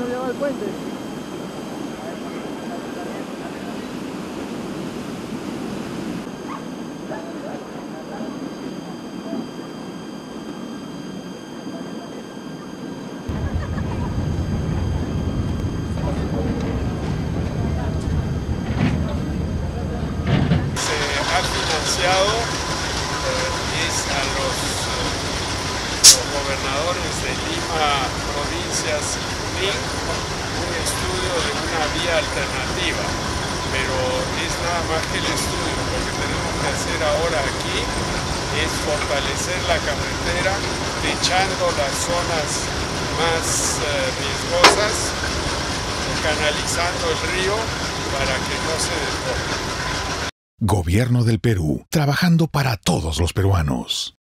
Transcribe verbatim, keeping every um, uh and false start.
no lleva el puente. Se ha financiado eh, es a los, eh, los gobernadores de Lima, provincias y Junín un estudio de una vía alternativa, pero es nada más que el estudio. Lo que tenemos que hacer ahora aquí es fortalecer la carretera, techando las zonas más eh, riesgosas, canalizando el río para que no se desborde. Gobierno del Perú, trabajando para todos los peruanos.